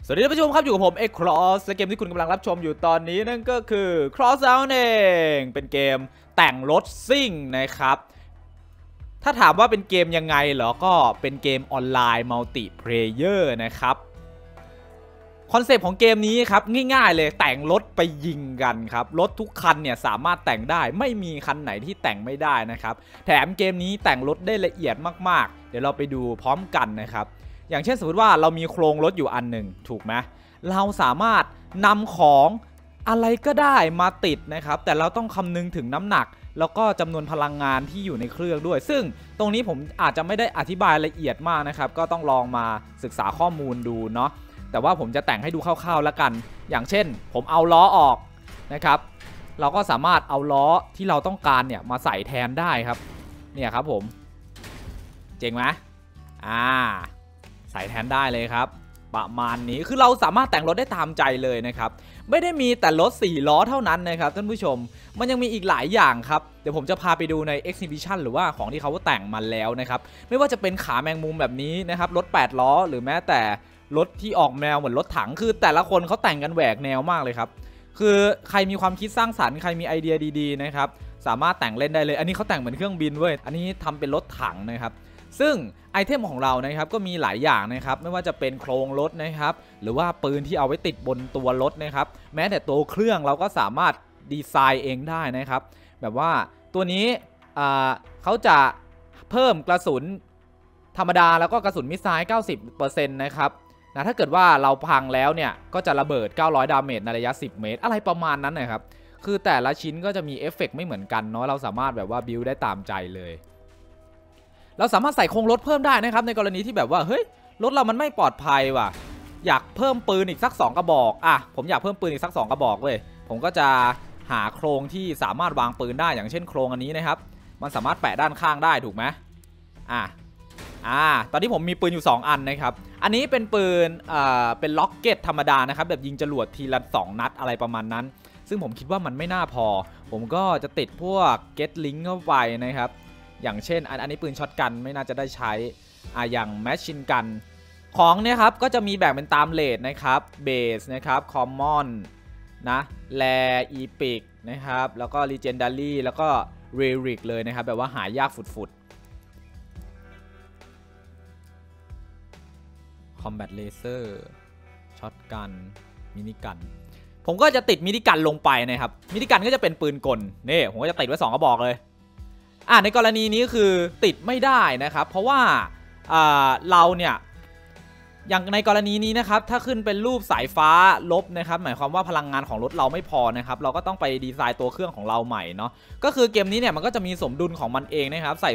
สวัสดีท่านผู้ชมครับอยู่กับผมเอ็กครอสและเกมที่คุณกำลังรับชมอยู่ตอนนี้นั่นก็คือ Cross Out เองเป็นเกมแต่งรถซิ่งนะครับถ้าถามว่าเป็นเกมยังไงเหรอก็เป็นเกมออนไลน์มัลติเพลเยอร์นะครับคอนเซปต์ของเกมนี้ครับง่ายๆเลยแต่งรถไปยิงกันครับรถทุกคันเนี่ยสามารถแต่งได้ไม่มีคันไหนที่แต่งไม่ได้นะครับแถมเกมนี้แต่งรถได้ละเอียดมากๆเดี๋ยวเราไปดูพร้อมกันนะครับอย่างเช่นสมมติว่าเรามีโครงรถอยู่อันหนึ่งถูกไหมเราสามารถนำของอะไรก็ได้มาติดนะครับแต่เราต้องคำนึงถึงน้ำหนักแล้วก็จำนวนพลังงานที่อยู่ในเครื่องด้วยซึ่งตรงนี้ผมอาจจะไม่ได้อธิบายละเอียดมากนะครับก็ต้องลองมาศึกษาข้อมูลดูเนาะแต่ว่าผมจะแต่งให้ดูคร่าวๆแล้วกันอย่างเช่นผมเอาล้อออกนะครับเราก็สามารถเอาล้อที่เราต้องการเนี่ยมาใส่แทนได้ครับเนี่ยครับผมเจ๋งไหมใส่แทนได้เลยครับประมาณนี้คือเราสามารถแต่งรถได้ตามใจเลยนะครับไม่ได้มีแต่รถ4ล้อเท่านั้นนะครับท่านผู้ชมมันยังมีอีกหลายอย่างครับเดี๋ยวผมจะพาไปดูใน Exhibition หรือว่าของที่เขาแต่งมาแล้วนะครับไม่ว่าจะเป็นขาแมงมุมแบบนี้นะครับรถ8ล้อหรือแม้แต่รถที่ออกแนวเหมือนรถถังคือแต่ละคนเขาแต่งกันแหวกแนวมากเลยครับคือใครมีความคิดสร้างสรรค์ใครมีไอเดียดีๆนะครับสามารถแต่งเล่นได้เลยอันนี้เขาแต่งเหมือนเครื่องบินเว้ยอันนี้ทำเป็นรถถังนะครับซึ่งไอเทมของเรานะครับก็มีหลายอย่างนะครับไม่ว่าจะเป็นโครงรถนะครับหรือว่าปืนที่เอาไว้ติดบนตัวรถนะครับแม้แต่ตัวเครื่องเราก็สามารถดีไซน์เองได้นะครับแบบว่าตัวนี้เขาจะเพิ่มกระสุนธรรมดาแล้วก็กระสุนมิสไซล์ 90% นะครับถ้าเกิดว่าเราพังแล้วเนี่ยก็จะระเบิด900ดาเมจในระยะ10เมตรอะไรประมาณนั้นนะครับคือแต่ละชิ้นก็จะมีเอฟเฟกต์ไม่เหมือนกันเนาะเราสามารถแบบว่าบิลด์ได้ตามใจเลยเราสามารถใส่โครงรถเพิ่มได้นะครับในกรณีที่แบบว่าเฮ้ยรถเรามันไม่ปลอดภัยว่ะอยากเพิ่มปืนอีกสัก2กระบอกผมอยากเพิ่มปืนอีกสัก2กระบอกเว้ยผมก็จะหาโครงที่สามารถวางปืนได้อย่างเช่นโครงอันนี้นะครับมันสามารถแปะด้านข้างได้ถูกไหมตอนนี้ผมมีปืนอยู่2อันนะครับอันนี้เป็นปืนเป็นล็อกเก็ตธรรมดานะครับแบบยิงจรวดทีละ2นัดอะไรประมาณนั้นซึ่งผมคิดว่ามันไม่น่าพอผมก็จะติดพวกเก็ตลิงก์เข้าไปนะครับอย่างเช่นอันนี้ปืนช็อตกันไม่น่าจะได้ใช้อย่างแมชชินกันของเนี่ยครับก็จะมีแบ่งเป็นตามเลทนะครับเบสนะครับคอมมอนนะแรอีพิกนะครับแล้วก็ลีเจนดารี่แล้วก็เรริกเลยนะครับแบบว่าหายากฝุดคอมแบทเลเซอร์ช็อตกันมินิกันผมก็จะติดมินิกันลงไปนะครับมินิกันก็จะเป็นปืนกลนี่ผมก็จะติดไว้2กระบอกเลยในกรณีนี้คือติดไม่ได้นะครับเพราะว่าเราเนี่ยอย่างในกรณีนี้นะครับถ้าขึ้นเป็นรูปสายฟ้าลบนะครับหมายความว่าพลังงานของรถเราไม่พอนะครับเราก็ต้องไปดีไซน์ตัวเครื่องของเราใหม่เนาะก็คือเกมนี้เนี่ยมันก็จะมีสมดุลของมันเองนะครับใส่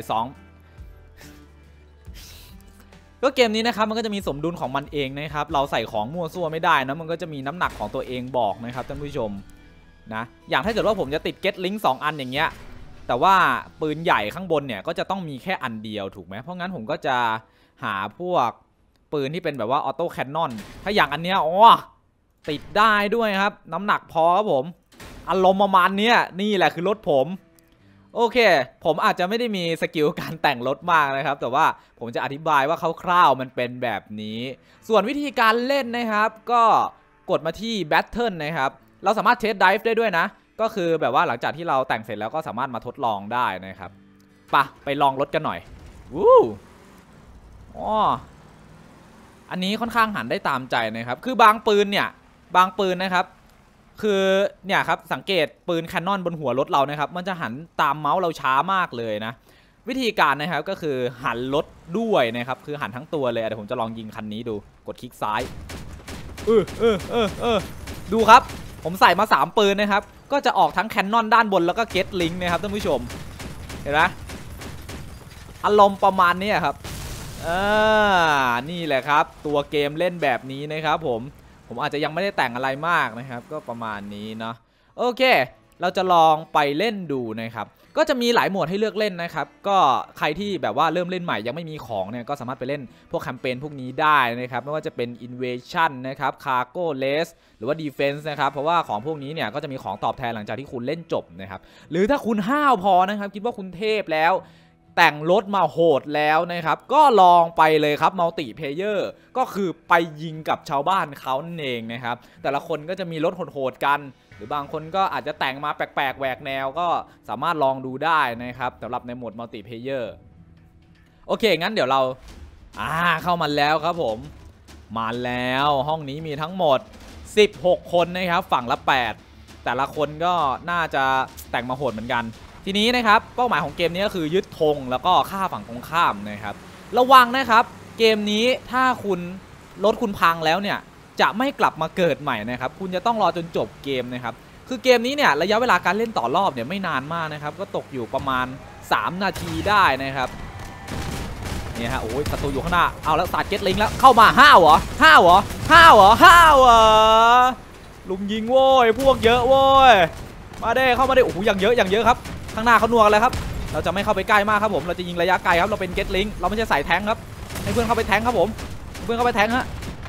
ก็เกมนี้นะครับมันก็จะมีสมดุลของมันเองนะครับเราใส่ของมั่วซั่วไม่ได้นะมันก็จะมีน้ำหนักของตัวเองบอกนะครับท่านผู้ชมนะอย่างถ้าเกิดว่าผมจะติดเก็ตลิงก์2อันอย่างเงี้ยแต่ว่าปืนใหญ่ข้างบนเนี่ยก็จะต้องมีแค่อันเดียวถูกไหมเพราะงั้นผมก็จะหาพวกปืนที่เป็นแบบว่าออโต้แคนนอนถ้าอย่างอันเนี้ยติดได้ด้วยครับน้ำหนักพอครับผมอารมณ์ประมาณนี้นี่แหละคือรถผมโอเคผมอาจจะไม่ได้มีสกิลการแต่งรถมากนะครับแต่ว่าผมจะอธิบายว่าคร่าวๆมันเป็นแบบนี้ส่วนวิธีการเล่นนะครับก็กดมาที่แบทเทิลนะครับเราสามารถเทสไดฟ์ได้ด้วยนะก็คือแบบว่าหลังจากที่เราแต่งเสร็จแล้วก็สามารถมาทดลองได้นะครับไปลองรถกันหน่อยอันนี้ค่อนข้างหันได้ตามใจนะครับคือบางปืนนะครับคือเนี่ยครับสังเกตปืนแคนนอนบนหัวรถเรานะครับมันจะหันตามเมาส์เราช้ามากเลยนะวิธีการนะครับก็คือหันรถด้วยนะครับคือหันทั้งตัวเลยเดี๋ยวผมจะลองยิงคันนี้ดูกดคลิกซ้ายดูครับผมใส่มา3ปืนนะครับก็จะออกทั้งแคนนอนด้านบนแล้วก็เก็ตลิงก์นะครับท่านผู้ชมเห็นไหมอารมณ์ประมาณนี้ครับนี่แหละครับตัวเกมเล่นแบบนี้นะครับผมอาจจะยังไม่ได้แต่งอะไรมากนะครับก็ประมาณนี้เนาะโอเคเราจะลองไปเล่นดูนะครับก็จะมีหลายโหมดให้เลือกเล่นนะครับก็ใครที่แบบว่าเริ่มเล่นใหม่ยังไม่มีของเนี่ยก็สามารถไปเล่นพวกแคมเปญพวกนี้ได้นะครับไม่ว่าจะเป็น Invasion นะครับ Cargo Race หรือว่า Defense นะครับเพราะว่าของพวกนี้เนี่ยก็จะมีของตอบแทนหลังจากที่คุณเล่นจบนะครับหรือถ้าคุณห้าวพอนะครับคิดว่าคุณเทพแล้วแต่งรถมาโหดแล้วนะครับก็ลองไปเลยครับมัลติเพลเยอร์ก็คือไปยิงกับชาวบ้านเขานั่นเองนะครับแต่ละคนก็จะมีรถโหดๆกันหรือบางคนก็อาจจะแต่งมาแปลกๆแหวกแนวก็สามารถลองดูได้นะครับสำหรับในโหมดมัลติเพลเยอร์โอเคงั้นเดี๋ยวเราเข้ามาแล้วครับผมมาแล้วห้องนี้มีทั้งหมด16คนนะครับฝั่งละ8แต่ละคนก็น่าจะแต่งมาโหดเหมือนกันทีนี้นะครับเป้าหมายของเกมนี้ก็คือยึดธงแล้วก็ฆ่าฝั่งตรงข้ามนะครับระวังนะครับเกมนี้ถ้าคุณรถคุณพังแล้วเนี่ยจะไม่กลับมาเกิดใหม่นะครับคุณจะต้องรอจนจบเกมนะครับคือเกมนี้เนี่ยระยะเวลาการเล่นต่อรอบเนี่ยไม่นานมากนะครับก็ตกอยู่ประมาณ3 นาทีได้นะครับนี่ฮะโอ้ยศัตรูอยู่ข้างหน้าเอาแล้วสาดเก็ตลิงแล้วเข้ามาห้าวเหรอลุมยิงโว้ยพวกเยอะโว้ยมาได้เข้ามาได้โอ้โหอย่างเยอะครับข้างหน้าเขาหนัวกันเลยครับเราจะไม่เข้าไปใกล้มากครับผมเราจะยิงระยะไกลครับเราเป็นเก็ตลิงเราไม่ใช่สายแทงครับให้เพื่อนเข้าไปแทงครับผมเพื่อนเข้าไปแทงฮะ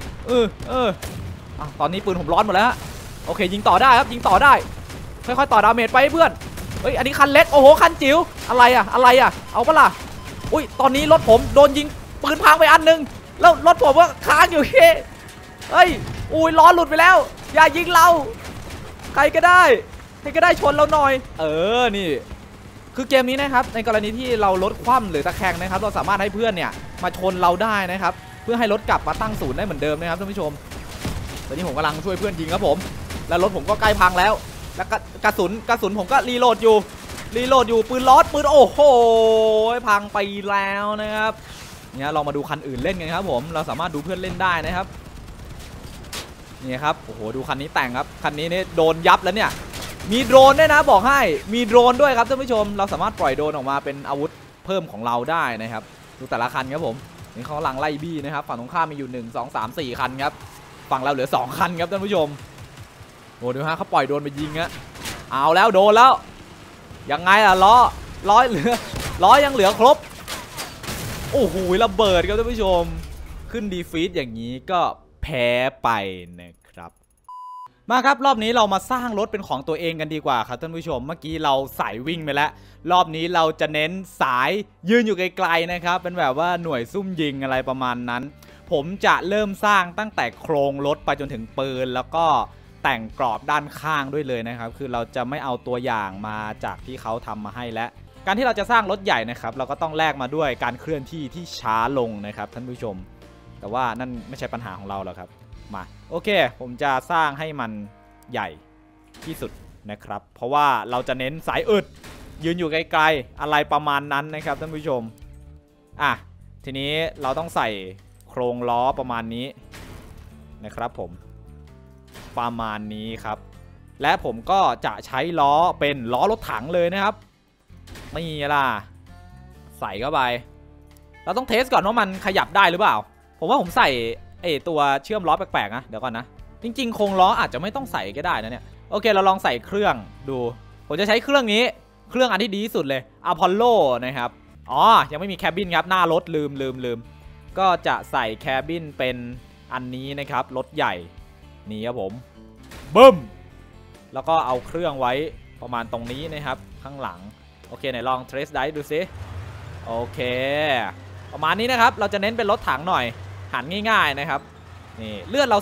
ตอนนี้ปืนผมร้อนหมดแล้วฮะโอเคยิงต่อได้ครับยิงต่อได้ค่อยๆต่อดาเมจไปเพื่อนเฮ้ยอันนี้คันเล็กโอ้โหคันจิ๋วอะไรอ่ะเอาปะล่ะอุ้ยตอนนี้รถผมโดนยิงปืนพังไปอันนึงแล้วรถผมก็ค้างอยู่เฮ้ยอุ้ยล้อหลุดไปแล้วอย่ายิงเราใครก็ได้ชนเราหน่อยนี่คือเกมนี้นะครับในกรณีที่เรารถคว่ำหรือตะแคงนะครับเราสามารถให้เพื่อนเนี่ยมาชนเราได้นะครับเพื่อให้รถกลับมาตั้งศูนย์ได้เหมือนเดิมนะครับท่านผู้ชมตอนนี้ผมกำลังช่วยเพื่อนยิงครับผมแล้วรถผมก็ใกล้พังแล้วแล้วกระสุนผมก็รีโหลดอยู่ปืนล้อปืนโอ้โหพังไปแล้วนะครับเนี่ยเรามาดูคันอื่นเล่นกันครับผมเราสามารถดูเพื่อนเล่นได้นะครับนี่ครับโอ้โหดูคันนี้แต่งครับคันนี้นี่โดนยับแล้วเนี่ยมีโดรนด้วยนะบอกให้มีโดรนด้วยครับท่านผู้ชมเราสามารถปล่อยโดรนออกมาเป็นอาวุธเพิ่มของเราได้นะครับดูแต่ละคันครับผมนี่เขากำลังไล่บี้นะครับฝั่งตรงข้ามมีอยู่1 2 3 4คันครับฝั่งเราเหลือ2คันครับท่านผู้ชมโอ้ดูฮะเขาปล่อยโดรนไปยิงฮะเอาแล้วโดนแล้วยังไงล่ะล้อยังเหลือครบโอ้โหระเบิดครับท่านผู้ชมขึ้นดีฟีดอย่างนี้ก็แพ้ไปนะครับมาครับรอบนี้เรามาสร้างรถเป็นของตัวเองกันดีกว่าครับท่านผู้ชมเมื่อกี้เราสายวิ่งไปแล้วรอบนี้เราจะเน้นสายยืนอยู่ไกลๆนะครับเป็นแบบว่าหน่วยซุ่มยิงอะไรประมาณนั้นผมจะเริ่มสร้างตั้งแต่โครงรถไปจนถึงปืนแล้วก็แต่งกรอบด้านข้างด้วยเลยนะครับคือเราจะไม่เอาตัวอย่างมาจากที่เขาทำมาให้และการที่เราจะสร้างรถใหญ่นะครับเราก็ต้องแลกมาด้วยการเคลื่อนที่ที่ช้าลงนะครับท่านผู้ชมแต่ว่านั่นไม่ใช่ปัญหาของเราหรอกครับมาโอเคผมจะสร้างให้มันใหญ่ที่สุดนะครับเพราะว่าเราจะเน้นสายอึดยืนอยู่ไกลๆอะไรประมาณนั้นนะครับท่านผู้ชมทีนี้เราต้องใส่โครงล้อประมาณนี้นะครับผมประมาณนี้ครับและผมก็จะใช้ล้อเป็นล้อรถถังเลยนะครับนี่ล่ะใส่เข้าไปเราต้องเทสก่อนว่ามันขยับได้หรือเปล่าผมว่าผมใส่ตัวเชื่อมล้อแปลกๆนะเดี๋ยวก่อนนะจริงๆโครงล้ออาจจะไม่ต้องใส่ก็ได้นะเนี่ยโอเคเราลองใส่เครื่องดูผมจะใช้เครื่องนี้เครื่องอันที่ดีที่สุดเลยอพอลโลนะครับยังไม่มีแคบินครับหน้ารถลืมก็จะใส่แคบินเป็นอันนี้นะครับรถใหญ่นี่ครับผมบึ้มแล้วก็เอาเครื่องไว้ประมาณตรงนี้นะครับข้างหลังโอเคไหนลองเทรสไดดูซิโอเคประมาณนี้นะครับเราจะเน้นเป็นรถถังหน่อยหันง่ายๆนะครับนี่เลือดเรา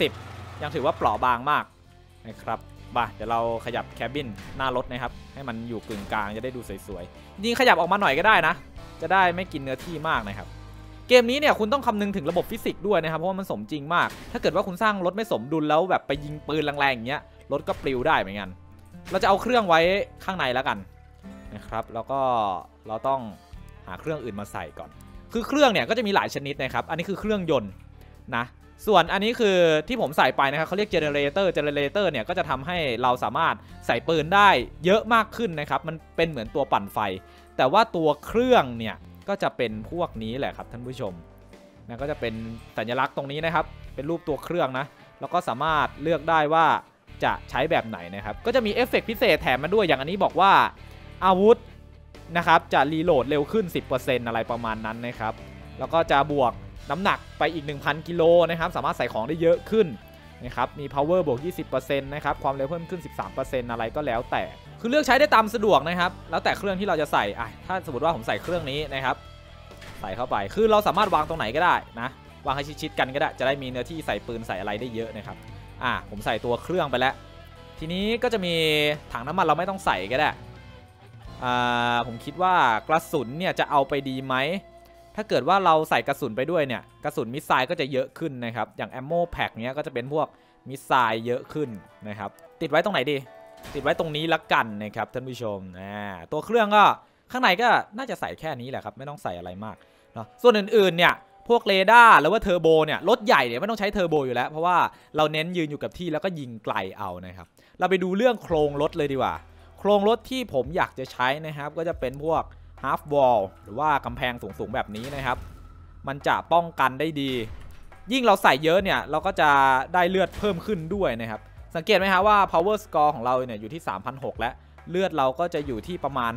470ยังถือว่าเปราะบางมากนะครับเดี๋ยวเราขยับแคบินหน้ารถนะครับให้มันอยู่กึ่งกลางจะได้ดูสวยๆจริงขยับออกมาหน่อยก็ได้นะจะได้ไม่กินเนื้อที่มากนะครับเกมนี้เนี่ยคุณต้องคำนึงถึงระบบฟิสิกส์ด้วยนะครับเพราะว่ามันสมจริงมากถ้าเกิดว่าคุณสร้างรถไม่สมดุลแล้วแบบไปยิงปืนแรงๆอย่างเงี้ยรถก็ปลิวได้เหมือนกันเราจะเอาเครื่องไว้ข้างในแล้วกันนะครับแล้วก็เราต้องหาเครื่องอื่นมาใส่ก่อนคือเครื่องเนี่ยก็จะมีหลายชนิดนะครับอันนี้คือเครื่องยนต์นะส่วนอันนี้คือที่ผมใส่ไปนะครับเขาเรียกเจเนเรเตอร์เนี่ยก็จะทำให้เราสามารถใส่ปืนได้เยอะมากขึ้นนะครับมันเป็นเหมือนตัวปั่นไฟแต่ว่าตัวเครื่องเนี่ยก็จะเป็นพวกนี้แหละครับท่านผู้ชมนะก็จะเป็นสัญลักษณ์ตรงนี้นะครับเป็นรูปตัวเครื่องนะแล้วก็สามารถเลือกได้ว่าจะใช้แบบไหนนะครับก็จะมีเอฟเฟกต์พิเศษแถมมาด้วยอย่างอันนี้บอกว่าอาวุธนะครับจะรีโหลดเร็วขึ้น 10% อะไรประมาณนั้นนะครับแล้วก็จะบวกน้ำหนักไปอีก 1,000 กิโลนะครับสามารถใส่ของได้เยอะขึ้นนะครับมี power บวก 20% นะครับความเร็วเพิ่มขึ้น 13% อะไรก็แล้วแต่คือเลือกใช้ได้ตามสะดวกนะครับแล้วแต่เครื่องที่เราจะใส่ถ้าสมมติว่าผมใส่เครื่องนี้นะครับใส่เข้าไปคือเราสามารถวางตรงไหนก็ได้นะวางให้ชิดๆกันก็ได้จะได้มีเนื้อที่ใส่ปืนใส่อะไรได้เยอะนะครับผมใส่ตัวเครื่องไปแล้วทีนี้ก็จะมีถังน้ำมันเราไม่ต้องใส่ก็ได้ผมคิดว่ากระสุนเนี่ยจะเอาไปดีไหมถ้าเกิดว่าเราใส่กระสุนไปด้วยเนี่ยกระสุนมิสไซล์ก็จะเยอะขึ้นนะครับอย่างแอมโม่แพ็คเนี้ยก็จะเป็นพวกมิสไซล์เยอะขึ้นนะครับติดไว้ตรงไหนดีติดไว้ตรงนี้ละกันนะครับท่านผู้ชมตัวเครื่องก็ข้างในก็น่าจะใส่แค่นี้แหละครับไม่ต้องใส่อะไรมากเนาะส่วนอื่นๆเนี่ยพวกเรดาร์หรือว่าเทอร์โบเนี่ยรถใหญ่เนี่ยไม่ต้องใช้เทอร์โบอยู่แล้วเพราะว่าเราเน้นยืนอยู่กับที่แล้วก็ยิงไกลเอานะครับเราไปดูเรื่องโครงรถเลยดีกว่าโครงรถที่ผมอยากจะใช้นะครับก็จะเป็นพวก half wall หรือว่ากำแพงสูงๆแบบนี้นะครับมันจะป้องกันได้ดียิ่งเราใส่เยอะเนี่ยเราก็จะได้เลือดเพิ่มขึ้นด้วยนะครับสังเกตไหมครับว่า power score ของเราเนี่ยอยู่ที่ 3,600 แล้วเลือดเราก็จะอยู่ที่ประมาณ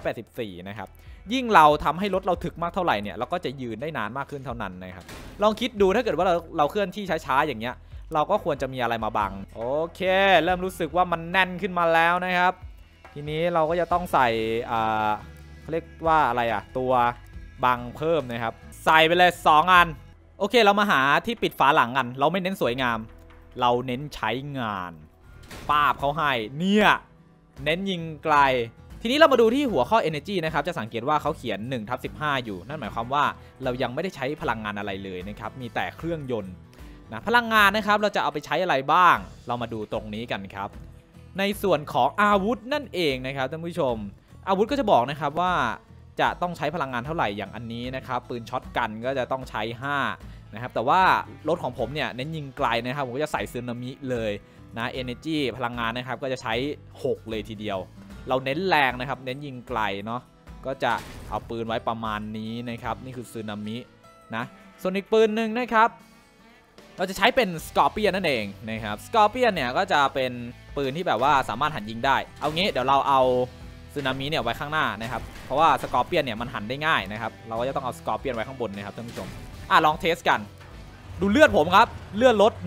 584นะครับยิ่งเราทำให้รถเราถึกมากเท่าไหร่เนี่ยเราก็จะยืนได้นานมากขึ้นเท่านั้นนะครับลองคิดดูถ้าเกิดว่าเราเคลื่อนที่ช้าๆอย่างเงี้ยเราก็ควรจะมีอะไรมาบังโอเคเริ่มรู้สึกว่ามันแน่นขึ้นมาแล้วนะครับทีนี้เราก็จะต้องใส่เขาเรียกว่าอะไรตัวบังเพิ่มนะครับใส่ไปเลย2 อันโอเคเรามาหาที่ปิดฝาหลังกันเราไม่เน้นสวยงามเราเน้นใช้งานป้าบเขาให้เนี่ยเน้นยิงไกลทีนี้เรามาดูที่หัวข้อ energy นะครับจะสังเกตว่าเขาเขียน 1/15 อยู่นั่นหมายความว่าเรายังไม่ได้ใช้พลังงานอะไรเลยนะครับมีแต่เครื่องยนต์นะพลังงานนะครับเราจะเอาไปใช้อะไรบ้างเรามาดูตรงนี้กันครับในส่วนของอาวุธนั่นเองนะครับท่านผู้ชมอาวุธก็จะบอกนะครับว่าจะต้องใช้พลังงานเท่าไหร่อย่างอันนี้นะครับปืนช็อตกันก็จะต้องใช้5นะครับแต่ว่ารถของผมเนี่ยเน้นยิงไกลนะครับผมก็จะใส่ซึนามิเลยนะ energy พลังงานนะครับก็จะใช้6เลยทีเดียวเราเน้นแรงนะครับเน้นยิงไกลเนาะก็จะเอาปืนไว้ประมาณนี้นะครับนี่คือซึนามินะส่วนอีกปืนหนึ่งนะครับเราจะใช้เป็นสกอร์เปียนนั่นเองนะครับสกอร์เปียนเนี่ยก็จะเป็นปืนที่แบบว่าสามารถหันยิงได้เอางี้เดี๋ยวเราเอาซึนามิเนี่ยไว้ข้างหน้านะครับเพราะว่าสกอร์เปียนเนี่ยมันหันได้ง่ายนะครับเราก็จะต้องเอาสกอร์เปียนไว้ข้างบนนะครับท่านผู้ชมลองเทสกันดูเลือดผมครับเลือดลด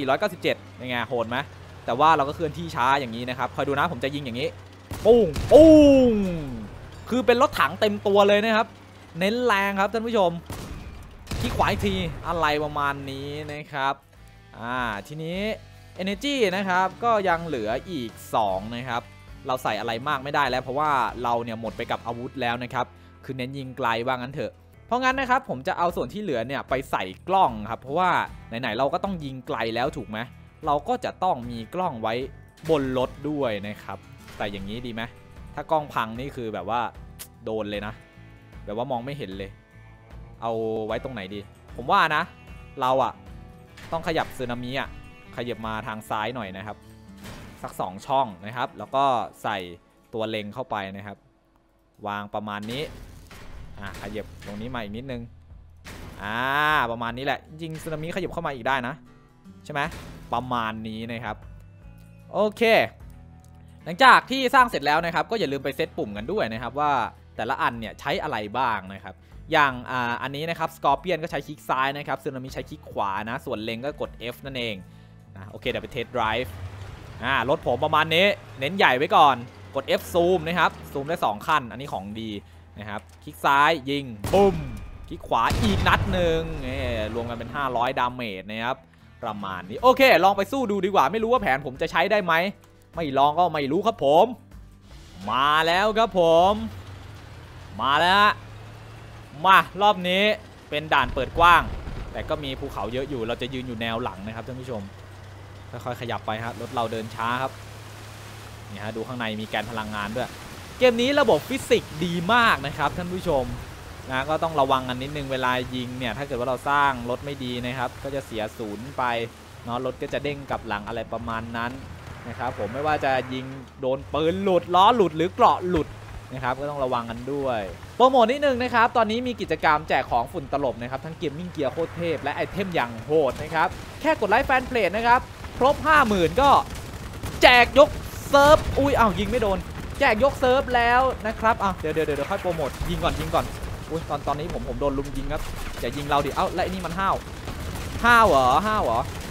1,497 ยังไงโหดไหมแต่ว่าเราก็เคลื่อนที่ช้าอย่างนี้นะครับคอยดูนะผมจะยิงอย่างนี้ปุ้งปุ้งคือเป็นรถถังเต็มตัวเลยนะครับเน้นแรงครับท่านผู้ชมที่ขวาอีกทีอะไรประมาณนี้นะครับทีนี้ energy นะครับก็ยังเหลืออีก2นะครับเราใส่อะไรมากไม่ได้แล้วเพราะว่าเราเนี่ยหมดไปกับอาวุธแล้วนะครับคือเน้นยิงไกลว่างั้นเถอะเพราะงั้นนะครับผมจะเอาส่วนที่เหลือเนี่ยไปใส่กล้องครับเพราะว่าไหนๆเราก็ต้องยิงไกลแล้วถูกไหมเราก็จะต้องมีกล้องไว้บนรถด้วยนะครับแต่อย่างนี้ดีไหมถ้ากล้องพังนี่คือแบบว่าโดนเลยนะแบบว่ามองไม่เห็นเลยเอาไว้ตรงไหนดีผมว่านะเราต้องขยับซึนามิขยับมาทางซ้ายหน่อยนะครับสัก2ช่องนะครับแล้วก็ใส่ตัวเล็งเข้าไปนะครับวางประมาณนี้ขยับตรงนี้มาอีกนิดนึงประมาณนี้แหละจริงซึนามิขยับเข้ามาอีกได้นะใช่ไหมประมาณนี้นะครับโอเคหลังจากที่สร้างเสร็จแล้วนะครับก็อย่าลืมไปเซตปุ่มกันด้วยนะครับว่าแต่ละอันเนี่ยใช้อะไรบ้างนะครับอย่างอันนี้นะครับสกอร์เปียนก็ใช้คลิกซ้ายนะครับซึนามิใช้คลิกขวานะส่วนเล็งก็กด F นั่นเองโอเคเดี๋ยวไปเทสไดรฟ์รถผมประมาณนี้เน้นใหญ่ไว้ก่อนกด F ซูมนะครับซูมได้2ขั้นอันนี้ของดีนะครับคลิกซ้ายยิงปุ้มคลิกขวาอีกนัดหนึ่งรวมกันเป็น500ดาเมจนะครับประมาณนี้โอเคลองไปสู้ดูดีกว่าไม่รู้ว่าแผนผมจะใช้ได้ไหมไม่ลองก็ไม่รู้ครับผมมาแล้วครับผมมาแล้วมารอบนี้เป็นด่านเปิดกว้างแต่ก็มีภูเขาเยอะอยู่เราจะยืนอยู่แนวหลังนะครับท่านผู้ชมค่อยๆขยับไปครับรถเราเดินช้าครับนี่ฮะดูข้างในมีแกนพลังงานด้วยเกมนี้ระบบฟิสิกส์ดีมากนะครับท่านผู้ชมนะก็ต้องระวังกันนิดนึงเวลายิงเนี่ยถ้าเกิดว่าเราสร้างรถไม่ดีนะครับก็จะเสียศูนย์ไปเนาะรถก็จะเด้งกลับหลังอะไรประมาณนั้นนะครับผมไม่ว่าจะยิงโดนปืนหลุดล้อหลุดหรือเกราะหลุดนะครับก็ต้องระวังกันด้วยโปรโมทนิดนึงนะครับตอนนี้มีกิจกรรมแจกของฝุ่นตลบนะครับทั้งเกมมิ่งเกียร์โคตรเทพและไอเทมอย่างโหดนะครับแค่กดไลค์แฟนเพจนะครับครบ 50,000 ก็แจกยกเซิร์ฟยิงไม่โดนแจกยกเซิร์ฟแล้วนะครับเดี๋ยวค่อยโปรโมทยิงก่อนตอนนี้ผมโดนลุมยิงครับอย่ายิงเราดิแล้วไอ้นี่มันห้าวเหรอ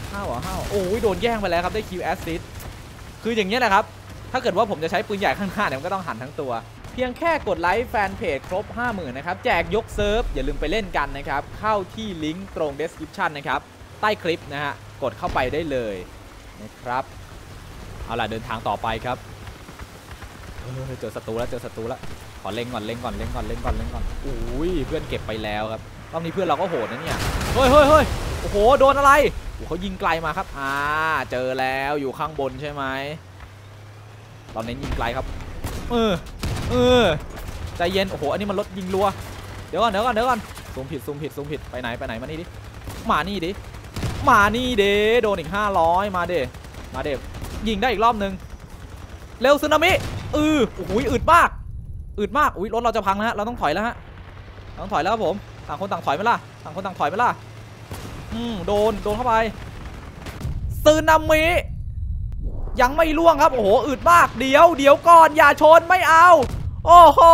ห้าวโอ้ยโดนแย่งไปแล้วครับได้คิวแอสซิสคืออย่างเงี้ยแหละครับถ้าเกิดว่าผมจะใช้ปืนใหญ่ข้างหน้าเนี่ยมันก็ต้องหันทั้งตัวเพียงแค่กดไลค์แฟนเพจครบ 50,000 นะครับแจกยกเซิร์ฟอย่าลืมไปเล่นกันนะครับเข้าที่ลิงก์ตรง description นะครับใต้คลิปนะฮะกดเข้าไปได้เลยนะครับเอาล่ะเดินทางต่อไปครับเจอศัตรูแล้วขอเล็งก่อนอุ้ยเพื่อนเก็บไปแล้วครับรอบนี้เพื่อนเราก็โหดนะเนี่ยเฮ้ยโอ้โหโดนอะไรเขายิงไกลมาครับเจอแล้วอยู่ข้างบนใช่ไหมตอนนี้ยิงไกลครับใจเย็นโอ้โหอันนี้มันรถยิงรัวเดี๋ยวก่อนซูมผิดไปไหนมานี่ดิมานี่ดิโดนอีก500มาเด้ยิงได้อีกรอบนึงเร็วสึนามิโอ้โหอึดมากอุ้ยรถเราจะพังแล้วเราต้องถอยแล้วฮะต้องถอยแล้วครับผมต่างคนต่างถอยไหมล่ะโดนเข้าไปสึนามิยังไม่ล่วงครับโอ้โหอึดมากเดี๋ยวก่อนอย่าชนไม่เอาโอ้โห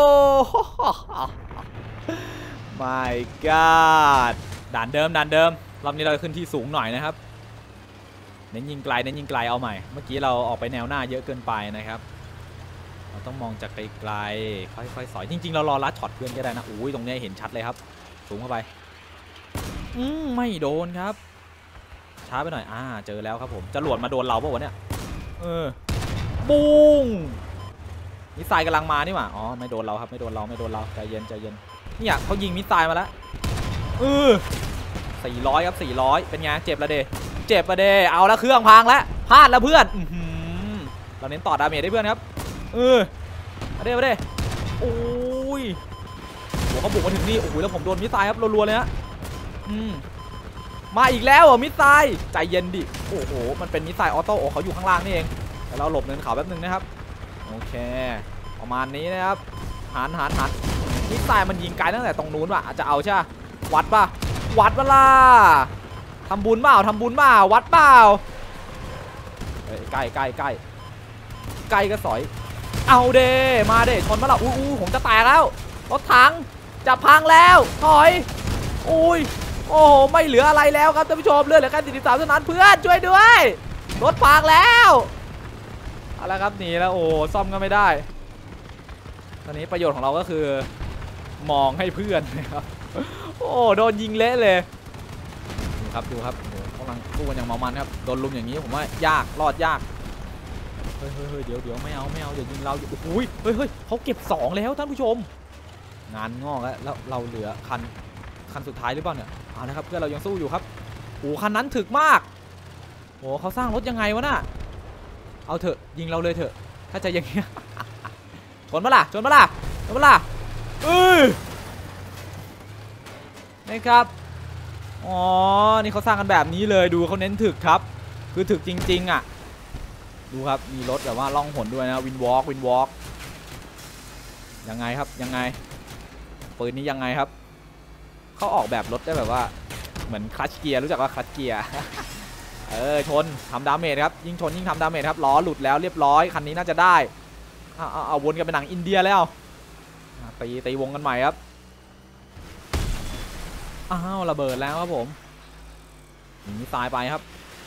my god ด่านเดิมรอบนี้เราขึ้นที่สูงหน่อยนะครับเน้นยิงไกลเอาใหม่เมื่อกี้เราออกไปแนวหน้าเยอะเกินไปนะครับเราต้องมองจากไกลๆค่อยๆสอยจริงๆเรารอลัดช็อตเพื่อนก็ได้นะอุ้ยตรงนี้เห็นชัดเลยครับสูงเข้าไปไม่โดนครับช้าไปหน่อยเจอแล้วครับผมจรวดมาโดนเราป่ะวะเนี่ยบุ้งมิสไซล์กำลังมานี่หว่าไม่โดนเราครับไม่โดนเราใจเย็นเนี่ยเขายิงมิสไซล์มาแล้ว400ครับ400เป็นไงเจ็บละเดเอาแล้วเครื่องพังแล้วพลาดแล้วเพื่อนเราเน้นต่อดาเมจได้เพื่อนครับมาเด้โอ้ยโหเขาบุกมาถึงนี่โอ้โหแล้วผมโดนมิสไซล์ครับรัวๆเลยฮะมาอีกแล้วมิสไซล์ใจเย็นดิโอ้โหมันเป็นมิสไซล์ออโต้เขาอยู่ข้างล่างนี่เองแต่เราหลบเนินเขาแป๊บนึงนะครับโอเคประมาณนี้นะครับหันมิสไซล์มันยิงไกลตั้งแต่ตรงนู้นว่ะอาจจะเอาใช่วัดล่ะทำบุญเปล่าวัดเปล่าใกล้ก็สอยเอามาชนมาแล้วผมจะแตกแล้วรถถังจะพังแล้วถอยโอ้โหไม่เหลืออะไรแล้วครับท่านผู้ชมเหลือแค่43เท่านั้นเพื่อนช่วยด้วยรถพังแล้วอะไรครับหนีแล้วซ่อมก็ไม่ได้ตอนนี้ประโยชน์ของเราก็คือมองให้เพื่อนนะครับโดนยิงเละเลยดูครับกำลังสู้กันอย่างเมามันครับโดนลุมอย่างนี้ผมว่ายากรอดยากเฮ้ยเดี๋ยวไม่เอาอย่ายิงเราเฮ้ยเขาเก็บ2แล้วท่านผู้ชมงานงอกแล้วเราเหลือคันสุดท้ายหรือเปล่าเนี่ยนะครับเพื่อนเรายังสู้อยู่ครับคันนั้นถึกมากเขาสร้างรถยังไงวะน่ะเอาเถอะยิงเราเลยเถอะถ้าจะอย่างเงี้ยชนมาล่ะนะครับนี่เขาสร้างกันแบบนี้เลยดูเขาเน้นถึกครับคือถึกจริงๆอ่ะดูครับมีรถแบบว่าล่องหนด้วยนะวินวอล์กยังไงครับปืนนี้ยังไงครับเขาออกแบบรถได้แบบว่าเหมือนคลัตช์เกียร์รู้จักว่าคลัตช์เกียร์ชนทำดาเมจครับยิ่งชนยิ่งทำดาเมจครับล้อหลุดแล้วเรียบร้อยคันนี้น่าจะได้เอาวนกันเป็นหนังอินเดียแล้วตีวงกันใหม่ครับระเบิดแล้วครับผมหนีตายไปครับ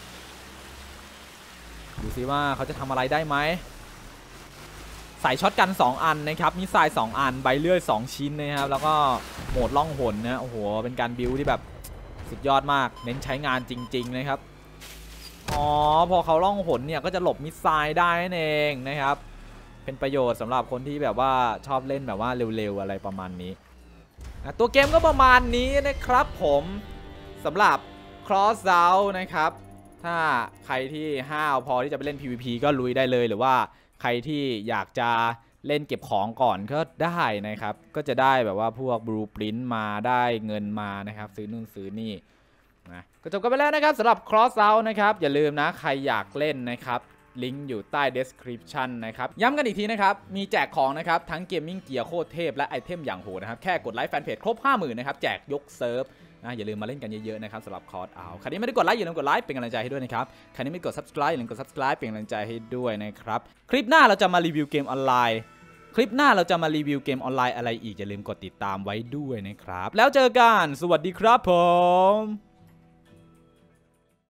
ดูซิว่าเขาจะทำอะไรได้ไหมใส่ช็อตกัน2อันนะครับมิสไซล์2อันใบเลื่อย2ชิ้นนะครับแล้วก็โหมดล่องหนนะโอ้โหเป็นการบิวที่แบบสุดยอดมากเน้นใช้งานจริงๆนะครับพอเขาล่องหนเนี่ยก็จะหลบมิสไซล์ได้นั่นเองนะครับเป็นประโยชน์สำหรับคนที่แบบว่าชอบเล่นแบบว่าเร็วๆอะไรประมาณนี้ตัวเกมก็ประมาณนี้นะครับผมสำหรับ Crossout นะครับถ้าใครที่ห้าวพอที่จะไปเล่น PVP ก็ลุยได้เลยหรือว่าใครที่อยากจะเล่นเก็บของก่อนก็ได้นะครับก็จะได้แบบว่าพวก Blueprint มาได้เงินมานะครับซื้อนู่นซื้อนี่นะก็จบกันไปแล้วนะครับสำหรับ Crossout นะครับอย่าลืมนะใครอยากเล่นนะครับลิงก์อยู่ใต้ description นะครับย้ำกันอีกทีนะครับมีแจกของนะครับทั้งเกมมิ่งเกียร์โคตรเทพและไอเทมอย่างโหดนะครับแค่กดไลค์แฟนเพจครบ 50,000 นะครับแจกยกเซิร์ฟนะอย่าลืมมาเล่นกันเยอะๆนะครับสำหรับ Crossout ใครที่ไม่ได้กดไลค์อย่าลืมกดไลค์เป็นกำลังใจให้ด้วยนะครับใครที่ไม่กด subscribe อย่าลืมกด subscribe เป็นกำลังใจให้ด้วยนะครับคลิปหน้าเราจะมารีวิวเกมออนไลน์อะไรอีกอย่าลืมกดติดตามไว้ด้วยนะครับแล้วเจอกันสวัสดีครับผม